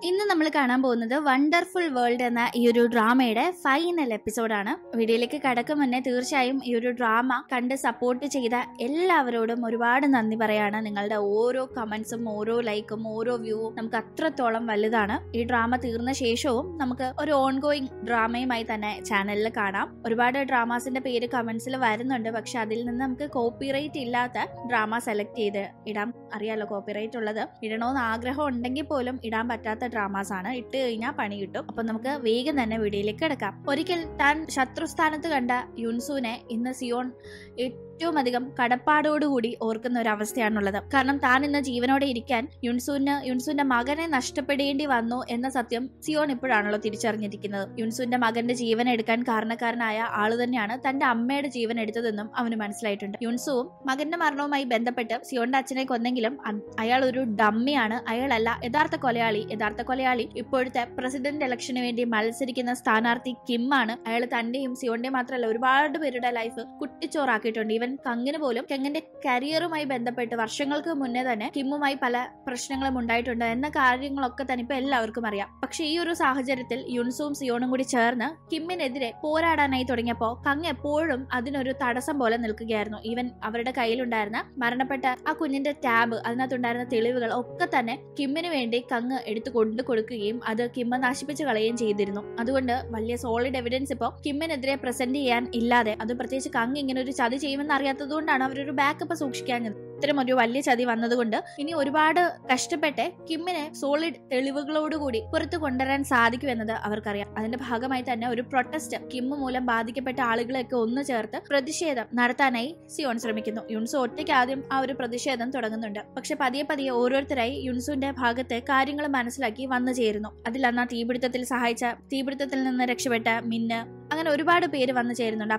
ഇന്ന് നമ്മൾ കാണാൻ പോകുന്നത് വണ്ടർഫുൾ വേൾഡ് എന്ന ഈ ഒരു ഡ്രാമയുടെ ഫൈനൽ എപ്പിസോഡാണ്. വീഡിയോയിലേക്ക് കടക്കും മുന്നേ തീർച്ചയായും ഈ ഒരു ഡ്രാമ കണ്ട് സപ്പോർട്ട് ചെയ്ത എല്ലാവരോടും ഒരുപാട് നന്ദി പറയാണ്. നിങ്ങളുടെ ഓരോ കമന്റ്സും ഓരോ ലൈക്കും ഓരോ വ്യൂവും നമുക്ക് അത്രത്തോളം വലുതാണ്. ഈ ഡ്രാമ തീർന്ന ശേഷവും നമുക്ക് ഒരു ഓൺഗോയിങ് ഡ്രാമയുമായി തന്നെ ചാനലിൽ കാണാം. ഒരുപാട് ഡ്രാമാസിന്റെ പേര് കമന്റ്സിൽ വരുന്നുണ്ട്. പക്ഷെ അതിൽ നിന്ന് നമുക്ക് കോപ്പിറൈറ്റ് ഇല്ലാത്ത ഡ്രാമ സെലക്ട് ചെയ്ത് ഇടാം. അറിയാലോ, കോപ്പിറൈറ്റ് ഉള്ളത് ഇടണമെന്ന് ആഗ്രഹം ഉണ്ടെങ്കിൽ പോലും ഇടാൻ പറ്റാത്ത ഡ്രാമാസ് ആണ്. ഇട്ട് കഴിഞ്ഞാൽ പണി കിട്ടും. അപ്പൊ നമുക്ക് വേഗം തന്നെ വീഡിയോയിലേക്ക് കിടക്കാം. ഒരിക്കൽ താൻ ശത്രുസ്ഥാനത്ത് കണ്ട യുൻസൂനെ ഇന്ന് സിയോൺ ഏറ്റവും അധികം കടപ്പാടോടുകൂടി ഓർക്കുന്ന ഒരു അവസ്ഥയാണുള്ളത്. കാരണം താൻ ഇന്ന് ജീവനോടെ ഇരിക്കാൻ യുൻസൂന്റെ മകനെ നഷ്ടപ്പെടേണ്ടി വന്നു എന്ന സത്യം സിയോൺ ഇപ്പോഴാണല്ലോ തിരിച്ചറിഞ്ഞിരിക്കുന്നത്. യുൻസൂന്റെ മകന്റെ ജീവൻ എടുക്കാൻ കാരണക്കാരനായ ആള് തന്നെയാണ് തന്റെ അമ്മയുടെ ജീവൻ എടുത്തതെന്നും അവന് മനസ്സിലായിട്ടുണ്ട്. യുൻസുവും മകന്റെ മരണവുമായി ബന്ധപ്പെട്ട് സിയോന്റെ അച്ഛനെ കൊന്നെങ്കിലും അയാൾ ഒരു ഡമ്മിയാണ്, അയാളല്ല യഥാർത്ഥ കൊലയാളി ഇപ്പോഴത്തെ പ്രസിഡന്റ് ഇലക്ഷന് വേണ്ടി മത്സരിക്കുന്ന സ്ഥാനാർത്ഥി കിം ആണ്. അയാൾ തന്റെയും സിയോന്റെയും മാത്രമല്ല ഒരുപാട് പേരുടെ ലൈഫ് കുട്ടിച്ചോറാക്കിയിട്ടുണ്ട്. ഈവൻ കങ്ങിന് പോലും കങ്ങിന്റെ കരിയറുമായി ബന്ധപ്പെട്ട് വർഷങ്ങൾക്ക് മുന്നേ തന്നെ കിമ്മുമായി പല പ്രശ്നങ്ങളും ഉണ്ടായിട്ടുണ്ട് എന്ന കാര്യങ്ങളൊക്കെ തന്നെ ഇപ്പൊ എല്ലാവർക്കും അറിയാം. പക്ഷെ ഈ ഒരു സാഹചര്യത്തിൽ യുൻസുവും സിയോണും കൂടി ചേർന്ന് കിമ്മിനെതിരെ പോരാടാനായി തുടങ്ങിയപ്പോ കങ് എപ്പോഴും അതിനൊരു തടസ്സം പോലെ നിൽക്കുകയായിരുന്നു. ഈവൻ അവരുടെ കയ്യിലുണ്ടായിരുന്ന മരണപ്പെട്ട ആ കുഞ്ഞിന്റെ ടാബ്, അതിനകത്തുണ്ടായിരുന്ന തെളിവുകൾ ഒക്കെ തന്നെ കിമ്മിന് വേണ്ടി കങ് എടുത്തു കൊടുക്കുകയും അത് കിമ്മ നശിപ്പിച്ചു കളയുകയും ചെയ്തിരുന്നു. അതുകൊണ്ട് വലിയ സോളിഡ് എവിഡൻസ് ഇപ്പോ കിമ്മിനെതിരെ പ്രസന്റ് ചെയ്യാൻ ഇല്ലാതെ, അത് പ്രത്യേകിച്ച് കങ് ഇങ്ങനെ ഒരു ചതി ചെയ്യുമെന്ന് അറിയാത്തത് കൊണ്ടാണ് അവരൊരു ബാക്കപ്പ് സൂക്ഷിക്കാഞ്ഞത്. ഇത്തരം ഒരു വലിയ ചതി വന്നതുകൊണ്ട് ഇനി ഒരുപാട് കഷ്ടപ്പെട്ട് കിമ്മിനെ സോളിഡ് തെളിവുകളോടുകൂടി പുറത്തു കൊണ്ടുവരാൻ സാധിക്കുമെന്നത് അവർക്കറിയാം. അതിന്റെ ഭാഗമായി തന്നെ ഒരു പ്രൊട്ടസ്റ്റ്, കിമ്മ് മൂലം ബാധിക്കപ്പെട്ട ആളുകളെയൊക്കെ ഒന്നു ചേർത്ത് പ്രതിഷേധം നടത്താനായി സിയോൺ ശ്രമിക്കുന്നു. യുൻസു ഒറ്റയ്ക്ക് ആദ്യം ആ ഒരു പ്രതിഷേധം തുടങ്ങുന്നുണ്ട്. പക്ഷെ പതിയെ ഓരോരുത്തരായി യുൻസുവിന്റെ ഭാഗത്തെ കാര്യങ്ങൾ മനസ്സിലാക്കി വന്നു ചേരുന്നു. അതിൽ അന്ന് തീപിടുത്തത്തിൽ നിന്ന് രക്ഷപ്പെട്ട മിന്ന്, അങ്ങനെ ഒരുപാട് പേര് വന്നു ചേരുന്നുണ്ട്.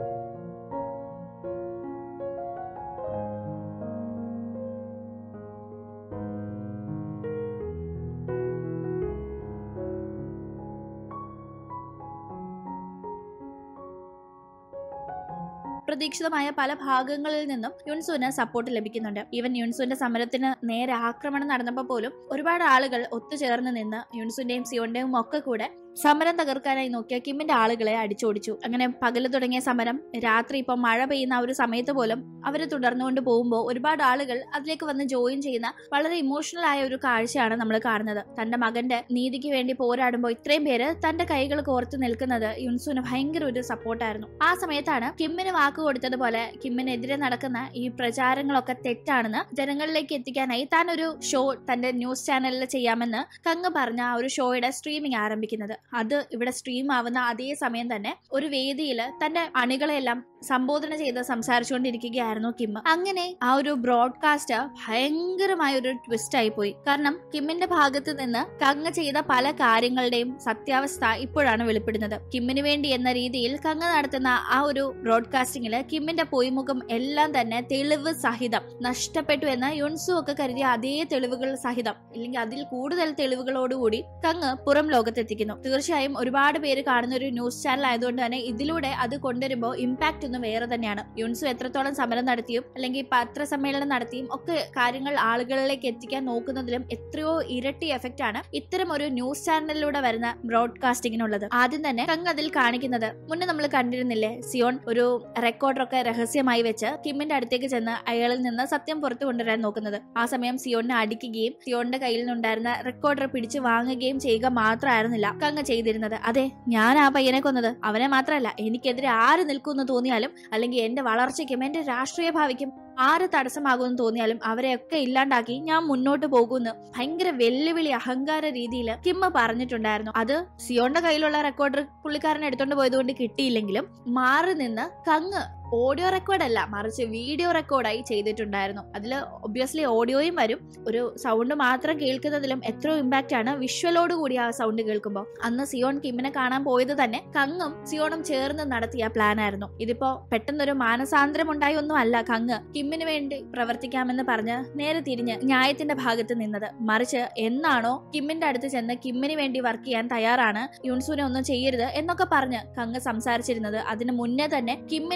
പ്രതീക്ഷിതമായ പല ഭാഗങ്ങളിൽ നിന്നും യുൻസുവിന് സപ്പോർട്ട് ലഭിക്കുന്നുണ്ട്. ഈവൻ യുൻസുവിന്റെ സമരത്തിന് നേരെ ആക്രമണം നടന്നപ്പോൾ പോലും ഒരുപാട് ആളുകൾ ഒത്തുചേർന്ന് നിന്ന് യുൻസുന്റെയും സിയോന്റെയും ഒക്കെ കൂടെ സമരം തകർക്കാനായി നോക്കിയ കിമ്മിന്റെ ആളുകളെ അടിച്ചോടിച്ചു. അങ്ങനെ പകല് തുടങ്ങിയ സമരം രാത്രി ഇപ്പൊ മഴ പെയ്യുന്ന ആ ഒരു സമയത്ത് പോലും അവര് തുടർന്നുകൊണ്ട് പോകുമ്പോൾ ഒരുപാട് ആളുകൾ അതിലേക്ക് വന്ന് ജോയിൻ ചെയ്യുന്ന വളരെ ഇമോഷണൽ ആയ ഒരു കാഴ്ചയാണ് നമ്മൾ കാണുന്നത്. തന്റെ മകന്റെ നീതിക്ക് വേണ്ടി പോരാടുമ്പോൾ ഇത്രയും പേര് തന്റെ കൈകൾ കോർത്ത് നിൽക്കുന്നത് യുൻസുവിന് ഭയങ്കര ഒരു സപ്പോർട്ടായിരുന്നു. ആ സമയത്താണ് കിമ്മിന് വാക്ക് കൊടുത്തതുപോലെ കിമ്മിനെതിരെ നടക്കുന്ന ഈ പ്രചാരങ്ങളൊക്കെ തെറ്റാണെന്ന് ജനങ്ങളിലേക്ക് എത്തിക്കാനായി താൻ ഒരു ഷോ തന്റെ ന്യൂസ് ചാനലിൽ ചെയ്യാമെന്ന് കങ് പറഞ്ഞ ആ ഒരു ഷോയുടെ സ്ട്രീമിംഗ് ആരംഭിക്കുന്നത്. അത് ഇവിടെ സ്ട്രീം ആവുന്ന അതേ സമയം തന്നെ ഒരു വേദിയിൽ തന്റെ അണികളെല്ലാം സംബോധന ചെയ്ത് സംസാരിച്ചുകൊണ്ടിരിക്കുകയായിരുന്നു കിം. അങ്ങനെ ആ ഒരു ബ്രോഡ്കാസ്റ്റ് ഭയങ്കരമായ ഒരു ട്വിസ്റ്റ് ആയി പോയി. കാരണം കിമ്മിന്റെ ഭാഗത്ത് നിന്ന് കങ് ചെയ്ത പല കാര്യങ്ങളുടെയും സത്യാവസ്ഥ ഇപ്പോഴാണ് വെളിപ്പെടുന്നത്. കിമ്മിന് വേണ്ടി എന്ന രീതിയിൽ കങ് നടത്തുന്ന ആ ഒരു ബ്രോഡ്കാസ്റ്റിംഗില് കിമ്മിന്റെ പൊയ്മുഖം എല്ലാം തന്നെ തെളിവ് സഹിതം നഷ്ടപ്പെട്ടു എന്ന് യുൻസു ഒക്കെ കരുതിയ അതേ തെളിവുകൾ സഹിതം, അല്ലെങ്കിൽ അതിൽ കൂടുതൽ തെളിവുകളോടുകൂടി കങ് പുറം ലോകത്തെത്തിക്കുന്നു. തീർച്ചയായും ഒരുപാട് പേര് കാണുന്ന ഒരു ന്യൂസ് ചാനൽ ആയതുകൊണ്ട് തന്നെ ഇതിലൂടെ അത് കൊണ്ടുവരുമ്പോൾ ഇമ്പാക്ട് ഒന്ന് വേറെ തന്നെയാണ്. യുൻസു എത്രത്തോളം സമരം നടത്തിയും അല്ലെങ്കിൽ പത്രസമ്മേളനം നടത്തിയും ഒക്കെ കാര്യങ്ങൾ ആളുകളിലേക്ക് എത്തിക്കാൻ നോക്കുന്നതിലും എത്രയോ ഇരട്ടി എഫക്റ്റ് ആണ് ഇത്തരം ഒരു ന്യൂസ് ചാനലിലൂടെ വരുന്ന ബ്രോഡ്കാസ്റ്റിങ്ങിനുള്ളത്. ആദ്യം തന്നെ കങ് അതിൽ കാണിക്കുന്നത്, മുന്നേ നമ്മൾ കണ്ടിരുന്നില്ലേ, സിയോൺ ഒരു റെക്കോർഡറൊക്കെ രഹസ്യമായി വെച്ച് കിമ്മിന്റെ അടുത്തേക്ക് ചെന്ന് അയാളിൽ നിന്ന് സത്യം പുറത്തു കൊണ്ടുവരാൻ നോക്കുന്നത്. ആ സമയം സിയോണിനെ അടിക്കുകയും സിയോണിന്റെ കയ്യിൽ നിന്നുണ്ടായിരുന്ന റെക്കോർഡർ പിടിച്ചു വാങ്ങുകയും ചെയ്യുക മാത്രമായിരുന്നില്ല കങ് ചെയ്തിരുന്നത്. അതെ, ഞാൻ ആ പയ്യനെ കൊന്നത്, അവനെ മാത്രമല്ല എനിക്കെതിരെ ആര് നിൽക്കുമെന്ന് തോന്നിയാലും അല്ലെങ്കിൽ എന്റെ വളർച്ചയ്ക്കും എന്റെ രാഷ്ട്രീയ ഭാവിക്കും ആര് തടസ്സമാകുമെന്ന് തോന്നിയാലും അവരെയൊക്കെ ഇല്ലാണ്ടാക്കി ഞാൻ മുന്നോട്ട് പോകുമെന്ന് ഭയങ്കര വെല്ലുവിളി അഹങ്കാര രീതിയിൽ കിമ്മ പറഞ്ഞിട്ടുണ്ടായിരുന്നു. അത് സിയോന്റെ കയ്യിലുള്ള റെക്കോർഡർ പുള്ളിക്കാരൻ എടുത്തോണ്ട് പോയതുകൊണ്ട് കിട്ടിയില്ലെങ്കിലും മാറി നിന്ന് കങ് ഓഡിയോ റെക്കോർഡല്ല മറിച്ച് വീഡിയോ റെക്കോർഡായി ചെയ്തിട്ടുണ്ടായിരുന്നു. അതിൽ ഒബ്വിയസ്ലി ഓഡിയോയും വരും. ഒരു സൗണ്ട് മാത്രം കേൾക്കുന്നതിലും എത്രയോ ഇമ്പാക്റ്റ് ആണ് വിഷ്വലോട് കൂടി ആ സൗണ്ട് കേൾക്കുമ്പോൾ. അന്ന് സിയോൺ കിമ്മിനെ കാണാൻ പോയത് തന്നെ കങ്ങും സിയോണും ചേർന്ന് നടത്തിയ പ്ലാൻ ആയിരുന്നു. ഇതിപ്പോ പെട്ടെന്നൊരു മാനസാന്തരം ഉണ്ടായി ഒന്നും അല്ല കങ് കിമ്മിന് വേണ്ടി പ്രവർത്തിക്കാമെന്ന് പറഞ്ഞ് നേരെ തിരിഞ്ഞ് ന്യായത്തിന്റെ ഭാഗത്ത് നിന്നത്. മറിച്ച് എന്നാണോ കിമ്മിന്റെ അടുത്ത് ചെന്ന് കിമ്മിന് വേണ്ടി വർക്ക് ചെയ്യാൻ തയ്യാറാണ്, യുൻസുനെ ഒന്നും ചെയ്യരുത് എന്നൊക്കെ പറഞ്ഞ് കങ് സംസാരിച്ചിരുന്നത്, അതിന് മുന്നേ തന്നെ കിമ്മിനിട്ട് പണി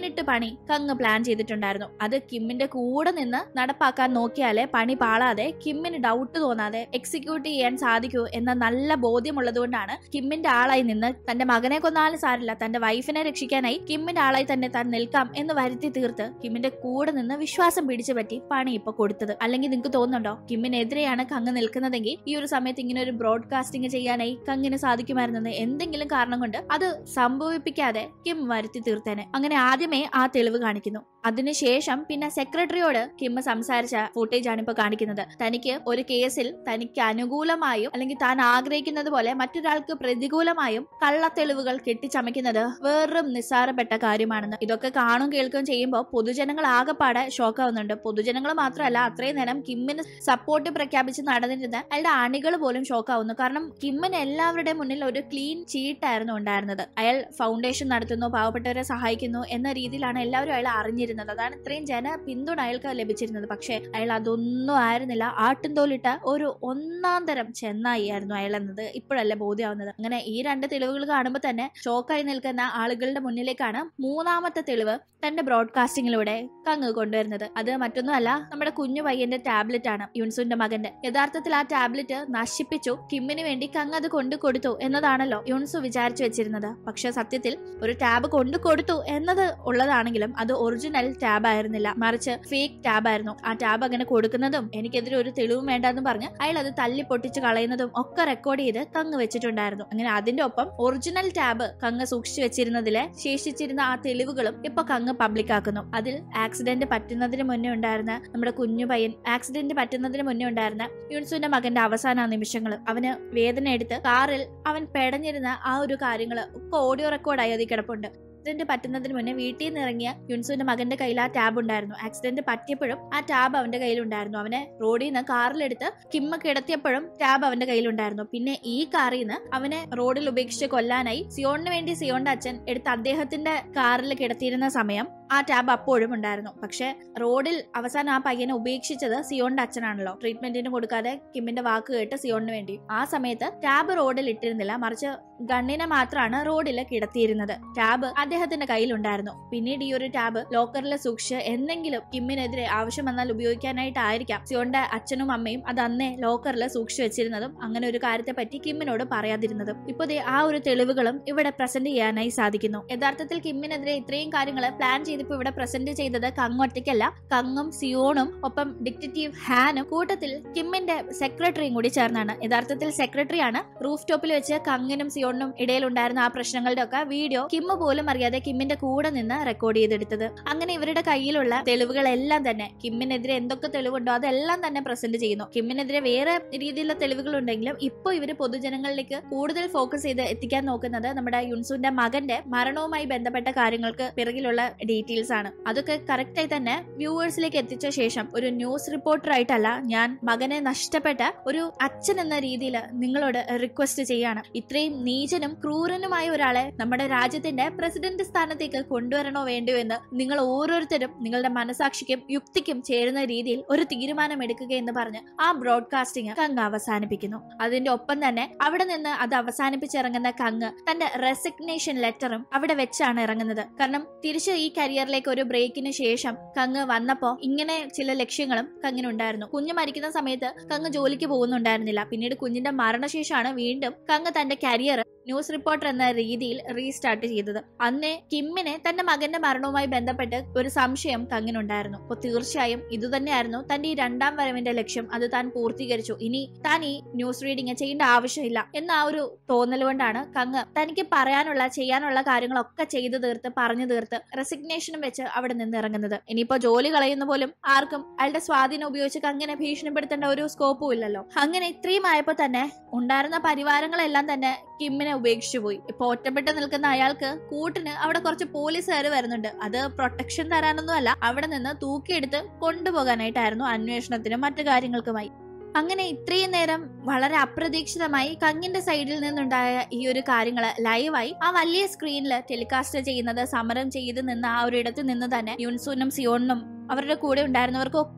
പണി കങ് പ്ലാൻ ചെയ്തിട്ടുണ്ടായിരുന്നു. അത് കിമ്മിന്റെ കൂടെ നിന്ന് നടപ്പാക്കാൻ നോക്കിയാലേ പണി പാളാതെ കിമ്മിന് ഡൗട്ട് തോന്നാതെ എക്സിക്യൂട്ട് ചെയ്യാൻ സാധിക്കൂ എന്ന നല്ല ബോധ്യമുള്ളതുകൊണ്ടാണ് കിമ്മിന്റെ ആളായി നിന്ന് തന്റെ മകനെ കൊന്നാലും സാരില്ല, തന്റെ വൈഫിനെ രക്ഷിക്കാനായി കിമ്മിന്റെ ആളായി തന്നെ താൻ നിൽക്കാം എന്ന് വരുത്തി തീർത്ത് കിമ്മിന്റെ കൂടെ നിന്ന് വിശ്വാസം പിടിച്ചു പറ്റി പണി ഇപ്പൊ കൊടുത്തത്. അല്ലെങ്കിൽ നിങ്ങൾക്ക് തോന്നുന്നുണ്ടോ കിമ്മിനെതിരെയാണ് കങ് നിൽക്കുന്നതെങ്കിൽ ഈ ഒരു സമയത്ത് ഇങ്ങനെ ഒരു ബ്രോഡ്കാസ്റ്റിംഗ് ചെയ്യാനായി കങ്ങിന് സാധിക്കുമായിരുന്നെന്ന് എന്തെങ്കിലും കാരണം കൊണ്ട് അത് സംഭവിപ്പിക്കാതെ കിം വരുത്തി തീർത്തേനെ. അങ്ങനെ ആദ്യമേ ആ തെളിവ് കാണിക്കുന്നു. അതിനുശേഷം പിന്നെ സെക്രട്ടറിയോട് കിം സംസാരിച്ച ഫുട്ടേജ് ആണ് ഇപ്പൊ കാണിക്കുന്നത്. തനിക്ക് ഒരു കേസിൽ തനിക്ക് അനുകൂലമായും അല്ലെങ്കിൽ താൻ ആഗ്രഹിക്കുന്നത് പോലെ മറ്റൊരാൾക്ക് പ്രതികൂലമായും കള്ളത്തെളിവുകൾ കെട്ടിച്ചമയ്ക്കുന്നത് വെറും നിസ്സാരപ്പെട്ട കാര്യമാണെന്ന്. ഇതൊക്കെ കാണും കേൾക്കുകയും ചെയ്യുമ്പോൾ പൊതുജനങ്ങൾ ആകെപ്പാടെ ഷോക്കാവുന്നുണ്ട്. പൊതുജനങ്ങൾ മാത്രമല്ല, അത്രയും നേരം കിമ്മിന് സപ്പോർട്ട് പ്രഖ്യാപിച്ച് നടന്നിരുന്ന അയാളുടെ അണികൾ പോലും ഷോക്കാവുന്നു. കാരണം കിമ്മിന് എല്ലാവരുടെ മുന്നിൽ ഒരു ക്ലീൻ ചീട്ടായിരുന്നു ഉണ്ടായിരുന്നത്. അയാൾ ഫൗണ്ടേഷൻ നടത്തുന്നു, പാവപ്പെട്ടവരെ സഹായിക്കുന്നു എന്ന രീതിയിലാണ് എല്ലാവരും അയാൾ അറിഞ്ഞിരുന്നത്. അതാണ് ഇത്രയും ജന പിന്തുണ അയാൾക്ക് ലഭിച്ചിരുന്നത്. പക്ഷെ അയാൾ അതൊന്നും ആയിരുന്നില്ല. ആട്ടിൻതോലിട്ട ഒരു ഒന്നാം തരം ചെന്നായി ആയിരുന്നു അയാൾ എന്നത് ഇപ്പോഴല്ലേ ബോധ്യമാവുന്നത്. അങ്ങനെ ഈ രണ്ട് തെളിവുകൾ കാണുമ്പോൾ തന്നെ ഷോക്കായി നിൽക്കുന്ന ആളുകളുടെ മുന്നിലേക്കാണ് മൂന്നാമത്തെ തെളിവ് തന്റെ ബ്രോഡ്കാസ്റ്റിംഗിലൂടെ കങ് കൊണ്ടുവരുന്നത്. അത് മറ്റൊന്നുമല്ല, നമ്മുടെ കുഞ്ഞു പയ്യന്റെ ടാബ്ലറ്റ് ആണ്, യുൻസുന്റെ മകന്റെ. യഥാർത്ഥത്തിൽ ആ ടാബ്ലറ്റ് നശിപ്പിച്ചു കിമ്മിന് വേണ്ടി കങ് അത് കൊണ്ടു കൊടുത്തു എന്നതാണല്ലോ യുൻസു വിചാരിച്ചു വെച്ചിരുന്നത്. പക്ഷെ സത്യത്തിൽ ഒരു ടാബ് കൊണ്ടു കൊടുത്തു എന്നത് ഉള്ളതാണെങ്കിലും അത് ഒറിജിനൽ ടാബ് ആയിരുന്നില്ല, മറിച്ച് ഫേക്ക് ടാബ് ആയിരുന്നു. ആ ടാബ് അങ്ങനെ കൊടുക്കുന്നതും എനിക്കെതിരെ ഒരു തെളിവും വേണ്ടെന്ന് പറഞ്ഞ് അയാൾ അത് തല്ലി പൊട്ടിച്ച് കളയുന്നതും ഒക്കെ റെക്കോർഡ് ചെയ്ത് കങ് വെച്ചിട്ടുണ്ടായിരുന്നു. അങ്ങനെ അതിന്റെ ഒപ്പം ഒറിജിനൽ ടാബ് കങ് സൂക്ഷിച്ചു വെച്ചിരുന്നതിലെ ശേഷിച്ചിരുന്ന ആ തെളിവുകളും ഇപ്പൊ കങ് പബ്ലിക് ആക്കുന്നു. അതിൽ ആക്സിഡന്റ് പറ്റുന്നതിന് മുന്നേ ഉണ്ടായിരുന്ന നമ്മുടെ കുഞ്ഞു പയ്യൻ, ആക്സിഡന്റ് പറ്റുന്നതിന് മുന്നേ ഉണ്ടായിരുന്ന യുൻസുന്റെ മകന്റെ അവസാന നിമിഷങ്ങൾ, അവന് വേദന എടുത്ത് കാറിൽ അവൻ പെടഞ്ഞിരുന്ന ആ ഒരു കാര്യങ്ങൾ ഒക്കെ ഓഡിയോ റെക്കോർഡായി അതിൽ കിടപ്പുണ്ട്. ആക്സിഡന്റ് പറ്റുന്നതിന് മുന്നേ വീട്ടിൽ നിന്ന് ഇറങ്ങിയ യുൻസുന്റെ മകന്റെ കയ്യിൽ ആ ടാബ് ഉണ്ടായിരുന്നു. ആക്സിഡന്റ് പറ്റിയപ്പോഴും ആ ടാബ് അവന്റെ കയ്യിലുണ്ടായിരുന്നു. അവനെ റോഡിൽ നിന്ന് കാറിലെടുത്ത് കിമ്മ കിടത്തിയപ്പോഴും ടാബ് അവന്റെ കയ്യിലുണ്ടായിരുന്നു. പിന്നെ ഈ കാറിൽ നിന്ന് അവനെ റോഡിൽ ഉപേക്ഷിച്ച് കൊല്ലാനായി സിയോണിന് വേണ്ടി സിയോന്റെ അച്ഛൻ എടുത്ത് അദ്ദേഹത്തിന്റെ കാറിൽ കിടത്തിയിരുന്ന സമയം ആ ടാബ് അപ്പോഴും ഉണ്ടായിരുന്നു. പക്ഷെ റോഡിൽ അവസാനം ആ പയ്യനെ ഉപേക്ഷിച്ചത് സിയോണിന്റെ അച്ഛനാണല്ലോ, ട്രീറ്റ്മെന്റിന് കൊടുക്കാതെ കിമ്മിന്റെ വാക്ക് കേട്ട് സിയോണിന് വേണ്ടി. ആ സമയത്ത് ടാബ് റോഡിൽ ഇട്ടിരുന്നില്ല, മറിച്ച് ഗണ്ണിനെ മാത്രമാണ് റോഡിൽ കിടത്തിയിരുന്നത്. ടാബ് അദ്ദേഹത്തിന്റെ കയ്യിലുണ്ടായിരുന്നു. പിന്നീട് ഈ ഒരു ടാബ് ലോക്കറിൽ സൂക്ഷിച്ച് എന്തെങ്കിലും കിമ്മിനെതിരെ ആവശ്യം വന്നാൽ ഉപയോഗിക്കാനായിട്ടായിരിക്കാം സിയോണിന്റെ അച്ഛനും അമ്മയും അത് അന്നേ ലോക്കറിൽ സൂക്ഷിച്ചു വെച്ചിരുന്നതും അങ്ങനെ ഒരു കാര്യത്തെ പറ്റി കിമ്മിനോട് പറയാതിരുന്നതും. ഇപ്പൊ ആ ഒരു തെളിവുകളും ഇവിടെ പ്രസന്റ് ചെയ്യാനായി സാധിക്കുന്നു. യഥാർത്ഥത്തിൽ കിമ്മിനെതിരെ ഇത്രയും കാര്യങ്ങൾ പ്ലാൻ ചെയ്തിപ്പോ ഇവിടെ പ്രസന്റ് ചെയ്തത് കങ് ഒറ്റയ്ക്കല്ല, കങ്ങും സിയോണും ഒപ്പം ഡിറ്റക്റ്റീവ് ഹാനും കൂട്ടത്തിൽ കിമ്മിന്റെ സെക്രട്ടറിയും കൂടി ചേർന്നാണ്. യഥാർത്ഥത്തിൽ സെക്രട്ടറിയാണ് റൂഫ് ടോപ്പിൽ വെച്ച് കങ്ങിനും സിയോണിനും ഇടയിലുണ്ടായിരുന്ന ആ പ്രശ്നങ്ങളുടെ ഒക്കെ വീഡിയോ കിമ്മ് പോലും അറിയാതെ കിമ്മിന്റെ കൂടെ നിന്ന് റെക്കോർഡ് ചെയ്തെടുത്തത്. അങ്ങനെ ഇവരുടെ കയ്യിലുള്ള തെളിവുകളെല്ലാം തന്നെ കിമ്മിനെതിരെ എന്തൊക്കെ തെളിവുണ്ടോ അതെല്ലാം തന്നെ പ്രസന്റ് ചെയ്യുന്നു. കിമ്മിനെതിരെ വേറെ രീതിയിലുള്ള തെളിവുകൾ ഉണ്ടെങ്കിലും ഇപ്പൊ ഇവര് പൊതുജനങ്ങളിലേക്ക് കൂടുതൽ ഫോക്കസ് ചെയ്ത് എത്തിക്കാൻ നോക്കുന്നത് നമ്മുടെ യുൻസുന്റെ മകന്റെ മരണവുമായി ബന്ധപ്പെട്ട കാര്യങ്ങൾക്ക് പിറകിലുള്ള ഡീറ്റെയിൽസ് ആണ്. അതൊക്കെ കറക്റ്റ് ആയി തന്നെ വ്യൂവേഴ്സിലേക്ക് എത്തിച്ച ശേഷം ഒരു ന്യൂസ് റിപ്പോർട്ടർ ആയിട്ടല്ല, ഞാൻ മകനെ നഷ്ടപ്പെട്ട ഒരു അച്ഛൻ എന്ന രീതിയിൽ നിങ്ങളോട് റിക്വസ്റ്റ് ചെയ്യാണ്. ഇത്രയും നീചനും ക്രൂരനുമായ ഒരാളെ നമ്മുടെ രാജ്യത്തിന്റെ പ്രസിഡന്റ് സ്ഥാനത്തേക്ക് കൊണ്ടുവരണോ വേണ്ടയോ എന്ന് നിങ്ങൾ ഓരോരുത്തരും നിങ്ങളുടെ മനസാക്ഷിക്കും യുക്തിക്കും ചേരുന്ന രീതിയിൽ ഒരു തീരുമാനം എടുക്കുക എന്ന് പറഞ്ഞ് ആ ബ്രോഡ്കാസ്റ്റിംഗ് കങ് അവസാനിപ്പിക്കുന്നു. അതിന്റെ ഒപ്പം തന്നെ അവിടെ നിന്ന് അത് അവസാനിപ്പിച്ചിറങ്ങുന്ന കങ് തന്റെ റെസിഗ്നേഷൻ ലെറ്ററും അവിടെ വെച്ചാണ് ഇറങ്ങുന്നത്. കാരണം തിരിച്ച് ഈ കരിയറിലേക്ക് ഒരു ബ്രേക്കിന് ശേഷം കങ് വന്നപ്പോ ഇങ്ങനെ ചില ലക്ഷ്യങ്ങളും കങ്ങിനുണ്ടായിരുന്നു. കുഞ്ഞ് മരിക്കുന്ന സമയത്ത് കങ് ജോലിക്ക് പോകുന്നുണ്ടായിരുന്നില്ല. പിന്നീട് കുഞ്ഞിന്റെ മരണശേഷമാണ് വീണ്ടും കങ് തന്റെ കരിയർ ന്യൂസ് റിപ്പോർട്ടർ എന്ന രീതിയിൽ റീസ്റ്റാർട്ട് ചെയ്തത്. അന്നേ കിമ്മിനെ തന്റെ മകന്റെ മരണവുമായി ബന്ധപ്പെട്ട് ഒരു സംശയം കങ്ങിനുണ്ടായിരുന്നു. അപ്പൊ തീർച്ചയായും ഇതുതന്നെയായിരുന്നു തന്റെ ഈ രണ്ടാം വരവിന്റെ ലക്ഷ്യം. അത് താൻ പൂർത്തീകരിച്ചു. ഇനി താൻ ഈ ന്യൂസ് റീഡിങ് ചെയ്യേണ്ട ആവശ്യമില്ല എന്ന ആ ഒരു തോന്നൽ കൊണ്ടാണ് കങ് തനിക്ക് പറയാനുള്ള ചെയ്യാനുള്ള കാര്യങ്ങളൊക്കെ ചെയ്തു തീർത്ത് പറഞ്ഞു തീർത്ത് റെസിഗ്നേഷനും വെച്ച് അവിടെ നിന്ന് ഇറങ്ങുന്നത്. ഇനിയിപ്പോ ജോലി കളയുന്ന പോലും ആർക്കും അയാളുടെ സ്വാധീനം ഉപയോഗിച്ച് കങ്ങിനെ ഭീഷണിപ്പെടുത്തേണ്ട ഒരു സ്കോപ്പും ഇല്ലല്ലോ. അങ്ങനെ ഇത്രയും ആയപ്പോ തന്നെ ഉണ്ടായിരുന്ന പരിവാരങ്ങളെല്ലാം തന്നെ കിമ്മിനെ ഉപേക്ഷിച്ചു പോയി. ഇപ്പൊ ഒറ്റപ്പെട്ട് നിൽക്കുന്ന അയാൾക്ക് കൂട്ടിന് അവിടെ കുറച്ച് പോലീസുകാർ വരുന്നുണ്ട്. അത് പ്രൊട്ടക്ഷൻ തരാനൊന്നും അല്ല, അവിടെ നിന്ന് തൂക്കിയെടുത്ത് കൊണ്ടുപോകാനായിട്ടായിരുന്നു അന്വേഷണത്തിനും മറ്റു കാര്യങ്ങൾക്കുമായി. അങ്ങനെ ഇത്രയും നേരം വളരെ അപ്രതീക്ഷിതമായി കങ്ങിന്റെ സൈഡിൽ നിന്നുണ്ടായ ഈ ഒരു കാര്യങ്ങള് ലൈവായി ആ വലിയ സ്ക്രീനിൽ ടെലികാസ്റ്റ് ചെയ്യുന്നത് സമരം ചെയ്ത് നിന്ന് ആ ഒരു ഇടത്ത് നിന്ന് തന്നെ യുൻസുനും സിയോണിനും അവരുടെ കൂടെ ഉണ്ടായിരുന്നവർക്കും ഒക്കെ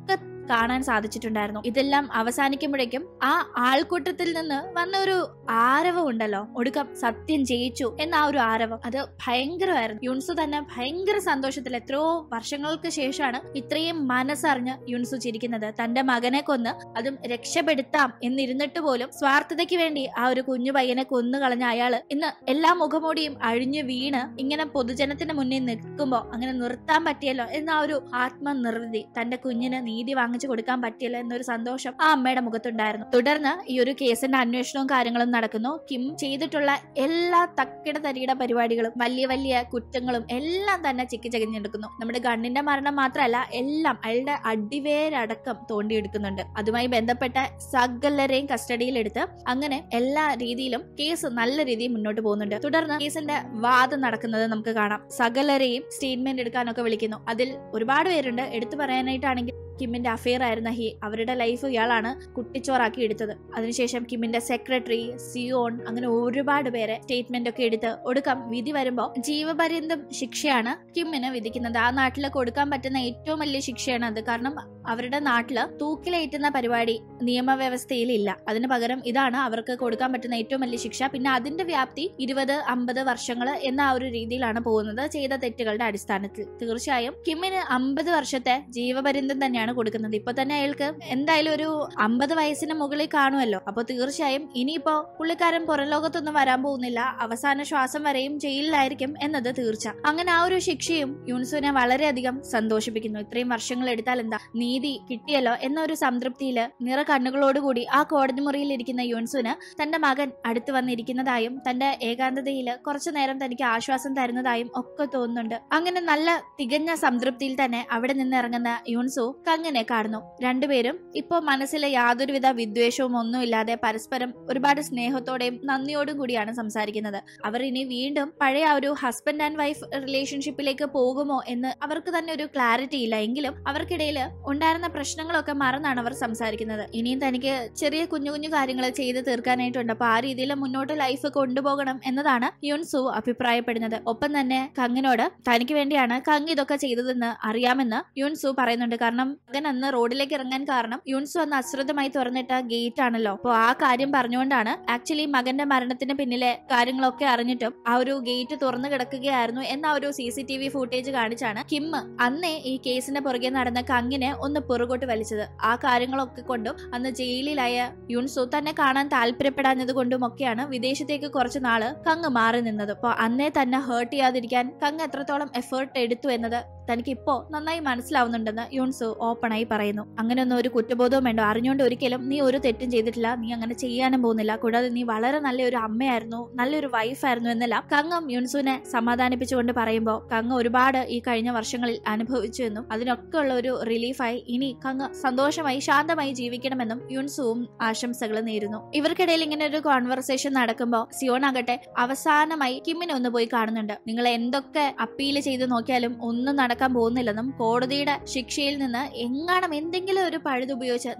കാണാൻ സാധിച്ചിട്ടുണ്ടായിരുന്നു. ഇതെല്ലാം അവസാനിക്കുമ്പോഴേക്കും ആ ആൾക്കൂട്ടത്തിൽ നിന്ന് വന്ന ഒരു ആരവം ഉണ്ടല്ലോ, ഒടുക്കം സത്യം ജയിച്ചു എന്ന ആ ഒരു ആരവം, അത് ഭയങ്കരമായിരുന്നു. യുൻസു തന്നെ ഭയങ്കര സന്തോഷത്തിൽ എത്രയോ വർഷങ്ങൾക്ക് ശേഷമാണ് ഇത്രയും മനസ്സറിഞ്ഞ് യുൻസു ചിരിക്കുന്നത്. തന്റെ മകനെ കൊന്ന് അതും രക്ഷപ്പെടുത്താം എന്നിരുന്നിട്ട് പോലും സ്വാർത്ഥതയ്ക്ക് വേണ്ടി ആ ഒരു കുഞ്ഞു പയ്യനെ കൊന്നു കളഞ്ഞ അയാള് ഇന്ന് എല്ലാ മുഖമൂടിയും അഴിഞ്ഞു വീണ് ഇങ്ങനെ പൊതുജനത്തിന് മുന്നിൽ നിൽക്കുമ്പോ അങ്ങനെ നിർത്താൻ പറ്റിയല്ലോ എന്ന ആ ഒരു ആത്മനിർവൃതി, തന്റെ കുഞ്ഞിന് നീതി വാങ്ങിച്ചു കൊടുക്കാൻ പറ്റിയല്ലോ എന്നൊരു സന്തോഷം ആ അമ്മയുടെ മുഖത്തുണ്ടായിരുന്നു. തുടർന്ന് ഈ ഒരു കേസിന്റെ അന്വേഷണവും കാര്യങ്ങളും നടക്കുന്നു. കിം ചെയ്തിട്ടുള്ള എല്ലാ തക്കിട തരികിട പരിപാടികളും വലിയ വലിയ കുറ്റങ്ങളും എല്ലാം തന്നെ ചിക്കി ചകിഞ്ഞെടുക്കുന്നു. നമ്മുടെ ഗണ്ണിന്റെ മരണം മാത്രമല്ല, എല്ലാം അയാളുടെ അടിവേരടക്കം തോണ്ടിയെടുക്കുന്നുണ്ട്. അതുമായി ബന്ധപ്പെട്ട സകലരെയും കസ്റ്റഡിയിലെടുത്ത് അങ്ങനെ എല്ലാ രീതിയിലും കേസ് നല്ല രീതിയിൽ മുന്നോട്ട് പോകുന്നുണ്ട്. തുടർന്ന് കേസിന്റെ വാദം നടക്കുന്നത് നമുക്ക് കാണാം. സകലരെയും സ്റ്റേറ്റ്മെന്റ് എടുക്കാനൊക്കെ വിളിക്കുന്നു. അതിൽ ഒരുപാട് പേരുണ്ട്. എടുത്തു പറയാനായിട്ടാണെങ്കിൽ കിമ്മിന്റെ അഫെയർ ആയിരുന്ന അവരുടെ ലൈഫ് ഇയാളാണ് കുട്ടിച്ചോറാക്കി എടുത്തത്. അതിനുശേഷം കിമ്മിന്റെ സെക്രട്ടറി, സിയോൺ, അങ്ങനെ ഒരുപാട് പേരെ സ്റ്റേറ്റ്മെന്റ് ഒക്കെ എടുത്ത് ഒടുക്കം വിധി വരുമ്പോ ജീവപര്യന്തം ശിക്ഷയാണ് കിമ്മിന് വിധിക്കുന്നത്. ആ നാട്ടിൽ കൊടുക്കാൻ പറ്റുന്ന ഏറ്റവും വലിയ ശിക്ഷയാണ് അത്. കാരണം അവരുടെ നാട്ടില് തൂക്കിലേറ്റുന്ന പരിപാടി നിയമവ്യവസ്ഥയിൽ ഇല്ല. അതിന് പകരം ഇതാണ് അവർക്ക് കൊടുക്കാൻ പറ്റുന്ന ഏറ്റവും വലിയ ശിക്ഷ. പിന്നെ അതിന്റെ വ്യാപ്തി 20-50 വർഷങ്ങൾ എന്ന ആ ഒരു രീതിയിലാണ് പോകുന്നത് ചെയ്ത തെറ്റുകളുടെ അടിസ്ഥാനത്തിൽ. തീർച്ചയായും കിമ്മിന് 50 വർഷത്തെ ജീവപര്യന്തം തന്നെയാണ് കൊടുക്കുന്നത്. ഇപ്പൊ തന്നെ അയാൾക്ക് എന്തായാലും ഒരു 50 വയസ്സിന് മുകളിൽ കാണുമല്ലോ. അപ്പൊ തീർച്ചയായും ഇനിയിപ്പോ പുള്ളിക്കാരൻ പുറംലോകത്തൊന്നും വരാൻ പോകുന്നില്ല. അവസാന ശ്വാസം വരെയും ജയിലിലായിരിക്കും എന്നത് തീർച്ച. അങ്ങനെ ആ ഒരു ശിക്ഷയും യുൻസുവിനെ വളരെയധികം സന്തോഷിപ്പിക്കുന്നു. ഇത്രയും വർഷങ്ങൾ എടുത്താൽ എന്താ, നീതി കിട്ടിയല്ലോ എന്നൊരു സംതൃപ്തിയില് നിറ കണ്ണുകളോടുകൂടി ആ കോടതി മുറിയിൽ ഇരിക്കുന്ന യുൻസുവിന് തന്റെ മകൻ അടുത്ത് വന്നിരിക്കുന്നതായും തന്റെ ഏകാന്തതയില് കുറച്ചു നേരം തനിക്ക് ആശ്വാസം തരുന്നതായും ഒക്കെ തോന്നുന്നുണ്ട്. അങ്ങനെ നല്ല തികഞ്ഞ സംതൃപ്തിയിൽ തന്നെ അവിടെ നിന്ന് ഇറങ്ങുന്ന യുൻസു കങ്ങിനെ കാണുന്നു. രണ്ടുപേരും ഇപ്പൊ മനസ്സിലെ യാതൊരുവിധ വിദ്വേഷവും ഒന്നുമില്ലാതെ പരസ്പരം ഒരുപാട് സ്നേഹത്തോടെയും നന്ദിയോടും കൂടിയാണ് സംസാരിക്കുന്നത്. അവർ ഇനി വീണ്ടും പഴയ ആ ഒരു ഹസ്ബൻഡ് ആൻഡ് വൈഫ് റിലേഷൻഷിപ്പിലേക്ക് പോകുമോ എന്ന് അവർക്ക് തന്നെ ഒരു ക്ലാരിറ്റി ഇല്ല. എങ്കിലും അവർക്കിടയിൽ ഉണ്ടായിരുന്ന പ്രശ്നങ്ങളൊക്കെ മറന്നാണ് അവർ സംസാരിക്കുന്നത്. ഇനിയും തനിക്ക് ചെറിയ കുഞ്ഞു കുഞ്ഞു കാര്യങ്ങൾ ചെയ്ത് തീർക്കാനായിട്ടുണ്ട്. അപ്പൊ ആ രീതിയിൽ മുന്നോട്ട് ലൈഫ് കൊണ്ടുപോകണം എന്നതാണ് യുൻസു അഭിപ്രായപ്പെടുന്നത്. ഒപ്പം തന്നെ കങ്ങിനോട് തനിക്ക് വേണ്ടിയാണ് കങ് ഇതൊക്കെ ചെയ്തതെന്ന് അറിയാമെന്ന് യുൻസു പറയുന്നുണ്ട്. കാരണം മകൻ അന്ന് റോഡിലേക്ക് ഇറങ്ങാൻ കാരണം യുൻസു അന്ന് അശ്രദ്ധമായി തുറന്നിട്ട ഗേറ്റ് ആണല്ലോ. അപ്പൊ ആ കാര്യം പറഞ്ഞുകൊണ്ടാണ് ആക്ച്വലി മകന്റെ മരണത്തിന് പിന്നിലെ കാര്യങ്ങളൊക്കെ അറിഞ്ഞിട്ടും ആ ഒരു ഗേറ്റ് തുറന്നു കിടക്കുകയായിരുന്നു എന്ന ഒരു CCTV ഫുട്ടേജ് കാണിച്ചാണ് കിം അന്നേ ഈ കേസിന്റെ പുറകെ നടന്ന കങ്ങിനെ ഒന്ന് പുറകോട്ട് വലിച്ചത്. ആ കാര്യങ്ങളൊക്കെ കൊണ്ടും അന്ന് ജയിലിലായ യുൻസു തന്നെ കാണാൻ താല്പര്യപ്പെടാഞ്ഞത് കൊണ്ടും ഒക്കെയാണ് വിദേശത്തേക്ക് കുറച്ചു നാള് കങ് മാറി നിന്നത്. അപ്പൊ അന്നേ തന്നെ ഹേർട്ട് ചെയ്യാതിരിക്കാൻ കങ് എത്രത്തോളം എഫേർട്ട് എടുത്തു എന്നത് തനിക്ക് ഇപ്പോ നന്നായി മനസ്സിലാവുന്നുണ്ടെന്ന് യുൻസു ഓപ്പണായി പറയുന്നു. അങ്ങനെയൊന്നും ഒരു കുറ്റബോധവും വേണ്ടോ. അറിഞ്ഞുകൊണ്ട് ഒരിക്കലും നീ ഒരു തെറ്റും ചെയ്തിട്ടില്ല, നീ അങ്ങനെ ചെയ്യാനും പോകുന്നില്ല. കൂടാതെ നീ വളരെ നല്ലൊരു അമ്മയായിരുന്നു, നല്ലൊരു വൈഫായിരുന്നു എന്നെല്ലാം കങ്ങും യുൻസുവിനെ സമാധാനിപ്പിച്ചുകൊണ്ട് പറയുമ്പോൾ കങ് ഒരുപാട് ഈ കഴിഞ്ഞ വർഷങ്ങളിൽ അനുഭവിച്ചു എന്നും അതിനൊക്കെ ഉള്ള ഒരു റിലീഫായി ഇനി കങ് സന്തോഷമായി ശാന്തമായി ജീവിക്കണമെന്നും യുൻസുവും ആശംസകൾ നേരുന്നു. ഇവർക്കിടയിൽ ഇങ്ങനെ ഒരു കോൺവെർസേഷൻ നടക്കുമ്പോൾ സിയോൺ ആകട്ടെ അവസാനമായി കിമ്മിനെ ഒന്ന് പോയി കാണുന്നുണ്ട്. നിങ്ങൾ എന്തൊക്കെ അപ്പീൽ ചെയ്ത് നോക്കിയാലും ഒന്നും നടക്കാൻ പോകുന്നില്ലെന്നും കോടതിയുടെ ശിക്ഷയിൽ നിന്ന് എങ്ങാനും എന്തെങ്കിലും ഒരു പഴുതുപയോഗിച്ച്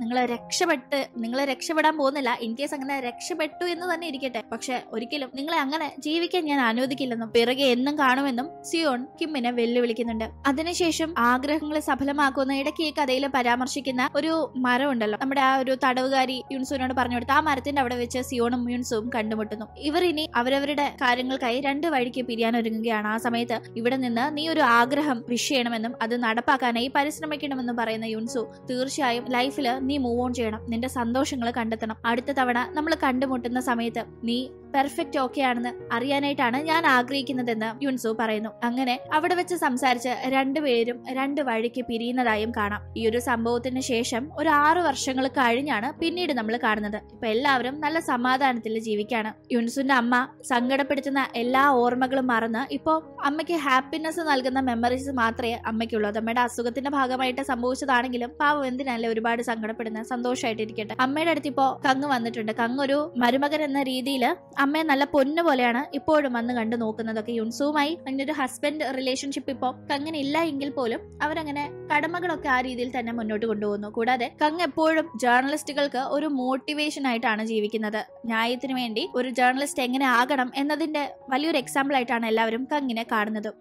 നിങ്ങളെ രക്ഷപ്പെടാൻ പോകുന്നില്ല. ഇൻ കേസ് അങ്ങനെ രക്ഷപ്പെട്ടു എന്ന് തന്നെ ഇരിക്കട്ടെ, പക്ഷെ ഒരിക്കലും നിങ്ങളെ അങ്ങനെ ജീവിക്കാൻ ഞാൻ അനുവദിക്കില്ലെന്നും പിറകെ എന്നും കാണുമെന്നും സിയോൺ കിമ്മിനെ വെല്ലുവിളിക്കുന്നുണ്ട്. അതിനുശേഷം ആഗ്രഹങ്ങളെ സഫലമാക്കുന്ന ഇടയ്ക്ക് ഈ കഥയിൽ പരാമർശിക്കുന്ന ഒരു മരം ഉണ്ടല്ലോ, നമ്മുടെ ആ ഒരു തടവുകാരി യുൻസുവിനോട് പറഞ്ഞു കൊടുത്ത ആ മരത്തിന്റെ അവിടെ വെച്ച് സിയോണും യുൻസുവും കണ്ടുമുട്ടുന്നു. ഇവർ ഇനി അവരവരുടെ കാര്യങ്ങൾക്കായി 2 വഴിക്ക് പിരിയാൻ ഒരുങ്ങുകയാണ്. ആ സമയത്ത് ഇവിടെ നിന്ന് നീ ഒരു ആഗ്രഹം വിഷ് ചെയ്യണമെന്നും അത് നടപ്പാക്കാനായി പരിശ്രമിക്കണമെന്നും പറയുന്ന യുൻസു, തീർച്ചയായും ലൈഫില് നീ മൂവ് ഓൺ ചെയ്യണം, നിന്റെ സന്തോഷങ്ങൾ കണ്ടെത്തണം. അടുത്ത തവണ നമ്മൾ കണ്ടുമുട്ടുന്ന സമയത്ത് നീ പെർഫെക്റ്റ് ഓക്കെ ആണെന്ന് അറിയാനായിട്ടാണ് ഞാൻ ആഗ്രഹിക്കുന്നതെന്ന് യുൻസു പറയുന്നു. അങ്ങനെ അവിടെ വെച്ച് സംസാരിച്ച് രണ്ടുപേരും 2 വഴിക്ക് പിരിയുന്നതായും കാണാം. ഈ ഒരു സംഭവത്തിന് ശേഷം ഒരു 6 വർഷങ്ങൾ കഴിഞ്ഞാണ് പിന്നീട് നമ്മൾ കാണുന്നത്. ഇപ്പൊ എല്ലാവരും നല്ല സമാധാനത്തിൽ ജീവിക്കാണ്. യുൻസുന്റെ അമ്മ സങ്കടപ്പെടുത്തുന്ന എല്ലാ ഓർമ്മകളും മറന്ന് ഇപ്പോ അമ്മയ്ക്ക് ഹാപ്പിനെസ് നൽകുന്ന മെമ്മറീസ് മാത്രമേ അമ്മയ്ക്കുള്ളൂ. അമ്മയുടെ അസുഖത്തിന്റെ ഭാഗമായിട്ട് സംഭവിച്ചതാണെങ്കിലും പാവം എന്തിനല്ലേ ഒരുപാട് സങ്കടപ്പെടുന്ന, സന്തോഷമായിട്ടിരിക്കട്ടെ. അമ്മയുടെ അടുത്ത് ഇപ്പോ കങ് വന്നിട്ടുണ്ട്. കങ് ഒരു മരുമകൻ എന്ന രീതിയിൽ അമ്മയെ നല്ല പൊന്നു പോലെയാണ് ഇപ്പോഴും വന്ന് കണ്ടു നോക്കുന്നതൊക്കെ. യുൻസുവുമായി അങ്ങനെ ഒരു ഹസ്ബൻഡ് റിലേഷൻഷിപ്പ് ഇപ്പോ കങ്ങിന് ഇല്ല എങ്കിൽ പോലും അവരങ്ങനെ കടമകളൊക്കെ ആ രീതിയിൽ തന്നെ മുന്നോട്ട് കൊണ്ടുപോകുന്നു. കൂടാതെ കങ് എപ്പോഴും ജേർണലിസ്റ്റുകൾക്ക് ഒരു മോട്ടിവേഷൻ ആയിട്ടാണ് ജീവിക്കുന്നത്. ന്യായത്തിന് വേണ്ടി ഒരു ജേർണലിസ്റ്റ് എങ്ങനെ ആകണം എന്നതിന്റെ വലിയൊരു എക്സാമ്പിൾ ആയിട്ടാണ് എല്ലാവരും കങ്ങിനെ കാണുന്നത്.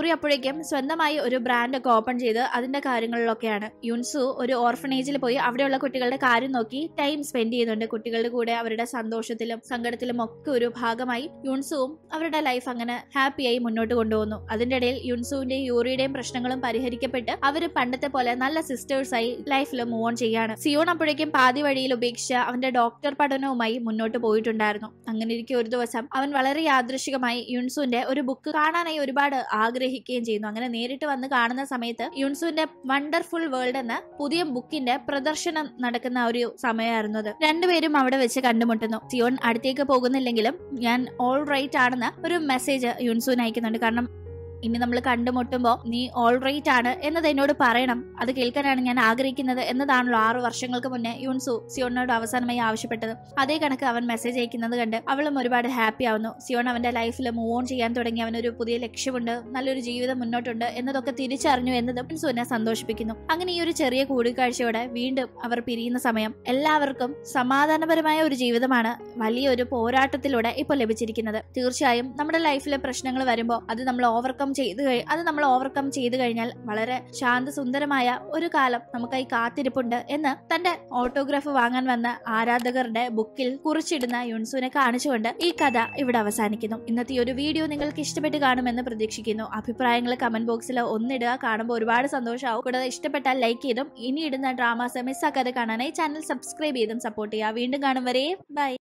യൂറി അപ്പോഴേക്കും സ്വന്തമായി ഒരു ബ്രാൻഡ് ഒക്കെ ഓപ്പൺ ചെയ്ത് അതിന്റെ കാര്യങ്ങളിലൊക്കെയാണ്. യുൻസു ഒരു ഓർഫനേജിൽ പോയി അവിടെയുള്ള കുട്ടികളുടെ കാര്യം നോക്കി ടൈം സ്പെൻഡ് ചെയ്യുന്നുണ്ട്. കുട്ടികളുടെ കൂടെ അവരുടെ സന്തോഷത്തിലും സങ്കടത്തിലും ഒക്കെ ഒരു ഭാഗമായി യുൻസുവും അവരുടെ ലൈഫ് അങ്ങനെ ഹാപ്പിയായി മുന്നോട്ട് കൊണ്ടുപോകുന്നു. അതിന്റെ ഇടയിൽ യുൻസുവിന്റെയും യൂറിയുടെയും പ്രശ്നങ്ങളും പരിഹരിക്കപ്പെട്ട് അവര് പണ്ടത്തെ പോലെ നല്ല സിസ്റ്റേഴ്സായി ലൈഫിൽ മൂവ് ഓൺ ചെയ്യാണ്. സിയോൺ അപ്പോഴേക്കും പാതി വഴിയിൽ ഉപേക്ഷിച്ച് അവന്റെ ഡോക്ടർ പഠനവുമായി മുന്നോട്ട് പോയിട്ടുണ്ടായിരുന്നു. അങ്ങനെ ഇരിക്കെ ഒരു ദിവസം അവൻ വളരെ യാദൃശികമായി യുൻസുവിന്റെ ഒരു ബുക്ക് കാണാനായി ഒരുപാട് ആഗ്രഹിക്കുകയും ചെയ്യുന്നു. അങ്ങനെ നേരിട്ട് വന്ന് കാണുന്ന സമയത്ത് യുൻസുവിന്റെ വണ്ടർഫുൾ വേൾഡ് എന്ന പുതിയ ബുക്കിന്റെ പ്രദർശനം നടക്കുന്ന ഒരു സമയമായിരുന്നു അത്. രണ്ടുപേരും അവിടെ വെച്ച് കണ്ടുമുട്ടുന്നു. സിയോൺ അടുത്തേക്ക് പോകുന്നില്ലെങ്കിലും ഞാൻ ഓൾ റൈറ്റ് ആണെന്ന് ഒരു മെസ്സേജ് യുൻസുവിന് അയക്കുന്നുണ്ട്. കാരണം ഇനി നമ്മൾ കണ്ടുമുട്ടുമ്പോ നീ ഓൾ റൈറ്റ് ആണ് എന്നത് എന്നോട് പറയണം, അത് കേൾക്കാനാണ് ഞാൻ ആഗ്രഹിക്കുന്നത് എന്നതാണല്ലോ 6 വർഷങ്ങൾക്ക് മുന്നേ യുൻസു സിയോണിനോട് അവസാനമായി ആവശ്യപ്പെട്ടത്. അതേ കണക്ക് അവൻ മെസ്സേജ് അയക്കുന്നത് കണ്ട് അവളും ഒരുപാട് ഹാപ്പി ആവുന്നു. സിയോൺ അവന്റെ ലൈഫിൽ മൂവ് ഓൺ ചെയ്യാൻ തുടങ്ങി. അവനൊരു പുതിയ ലക്ഷ്യമുണ്ട്, നല്ലൊരു ജീവിതം മുന്നോട്ടുണ്ട് എന്നതൊക്കെ തിരിച്ചറിഞ്ഞു എന്നതും യുൻസുവിനെ സന്തോഷിപ്പിക്കുന്നു. അങ്ങനെ ഈ ഒരു ചെറിയ കൂടിക്കാഴ്ചയോടെ വീണ്ടും അവർ പിരിയുന്ന സമയം എല്ലാവർക്കും സമാധാനപരമായ ഒരു ജീവിതമാണ് വലിയൊരു പോരാട്ടത്തിലൂടെ ഇപ്പോൾ ലഭിച്ചിരിക്കുന്നത്. തീർച്ചയായും നമ്മുടെ ലൈഫിലെ പ്രശ്നങ്ങൾ വരുമ്പോൾ അത് നമ്മൾ ഓവർകം ചെയ്തു കഴിഞ്ഞാൽ വളരെ ശാന്തസുന്ദരമായ ഒരു കാലം നമുക്കായി കാത്തിരിപ്പുണ്ട് എന്ന് തന്റെ ഓട്ടോഗ്രാഫ് വാങ്ങാൻ വന്ന ആരാധകരുടെ ബുക്കിൽ കുറിച്ചിടുന്ന യുൻസുവിനെ കാണിച്ചുകൊണ്ട് ഈ കഥ ഇവിടെ അവസാനിക്കുന്നു. ഇന്നത്തെ ഈ ഒരു വീഡിയോ നിങ്ങൾക്ക് ഇഷ്ടപ്പെട്ട് കാണുമെന്ന് പ്രതീക്ഷിക്കുന്നു. അഭിപ്രായങ്ങൾ കമന്റ് ബോക്സിൽ ഒന്നിടുക. കാണുമ്പോൾ ഒരുപാട് സന്തോഷമാവും. കൂടാതെ ഇഷ്ടപ്പെട്ടാൽ ലൈക്ക് ചെയ്തും ഇനി ഇടുന്ന ഡ്രാമാസ് മിസ്സാക്കാതെ കാണാനായി ചാനൽ സബ്സ്ക്രൈബ് ചെയ്തും സപ്പോർട്ട് ചെയ്യുക. വീണ്ടും കാണും വരെ ബൈ.